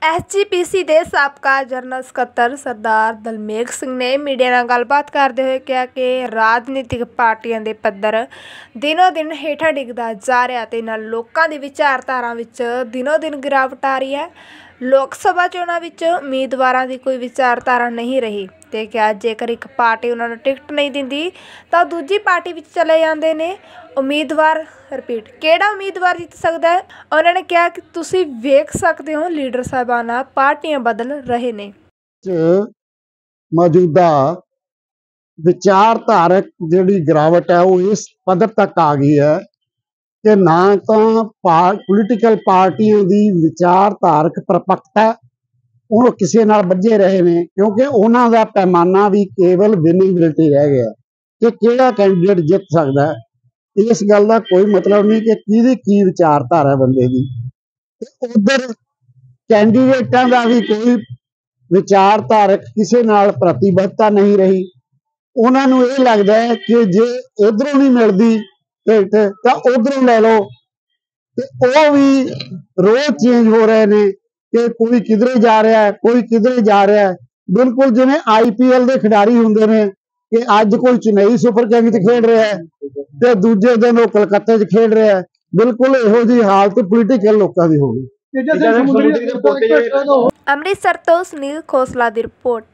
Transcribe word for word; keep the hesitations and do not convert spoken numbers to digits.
S ਜੀ ਪੀ ਸੀ ਦੇ ਸਾਬਕਾ ਜਨਰਲ ਸਕੱਤਰ ਸਰਦਾਰ ਦਲਮੇਘ ਸਿੰਘ ਨੇ ਮੀਡੀਆ ਨਾਲ ਗੱਲਬਾत ਕਰਦੇ ਹੋਏ ਕਿਹਾ ਕਿ ਰਾਜਨੀਤਿਕ ਪਾਰਟੀਆਂ ਦੇ ਪੱਧਰ ਦਿਨੋਂ ਦਿਨ ਹੇਠਾਂ ਡਿੱਗਦਾ ਜਾ ਰਿਹਾ ਤੇ ਨਾਲ ਲੋਕਾਂ ਦੀ ਵਿਚਾਰਧਾਰਾ ਵਿੱਚ ਦਿਨੋਂ ਦਿਨ ਗਿਰਾਵਟ ਆ ਰਹੀ ਹੈ। ਲੋਕ ਸਭਾ ਚੋਣਾਂ ਵਿੱਚ ਉਮੀਦਵਾਰਾਂ ਦੀ ਕੋਈ ਵਿਚਾਰਧਾਰਾ ਨਹੀਂ ਰਹੀ ਤੇ ਕਿਹਾ ਜੇਕਰ ਇੱਕ ਪਾਰਟੀ ਉਹਨਾਂ ਨੂੰ ਟਿਕਟ ਨਹੀਂ ਦਿੰਦੀ ਤਾਂ ਦੂਜੀ ਪਾਰਟੀ ਵਿੱਚ ਚਲੇ ਜਾਂਦੇ ਨੇ। ਉਮੀਦਵਾਰ ਰਿਪੀਟ ਕਿਹੜਾ ਉਮੀਦਵਾਰ ਜਿੱਤ ਸਕਦਾ ਹੈ। ਉਹਨਾਂ ने कहा कि तुसी वेख सकते हो लीडर साहबाना पार्टियां बदल रहे ने। मौजूदा विचारधारक जिहड़ी गिरावट है वो इस पद्धर तक आ गई है कि ना तो पोलीटिकल पार्टियां दी विचारधारक परपक्ता वो किसी नाल बझे रहे ने क्योंकि उन्हां दा पैमाना भी केवल विनिबिलिटी रह गया कि किहड़ा कैंडीडेट जित सकदा है। इस गल का कोई मतलब नहीं कि किहदी की विचारधारा बंदे दी। उधर कैंडीडेटां दा भी कोई विचारधारक किसी नाल प्रतिबद्धता नहीं रही। उन्हां नूं इह लगदा है कि जे इधरों नहीं मिलदी टिकट तां उधरों लै लो ते ओह भी रोज चेंज हो रहे ने कि कोई किधरे जा रहा है कोई किधरे जा रहा है। बिल्कुल जिवें आई पी एल दे खिडारी हुंदे ने कि अज कोई चेन्नई सुपर किंग्स खेड रहा है ते दूजे दिन वो कलकत्ते च खेड रहा है। बिल्कुल इहो जी हालत पोलीटिकल लोकां दी हो गई। ਅੰਮ੍ਰਿਤਸਰ ਤੋਂ ਸੁਨੀਲ ਖੋਸਲਾ ਦੀ ਰਿਪੋर्ट।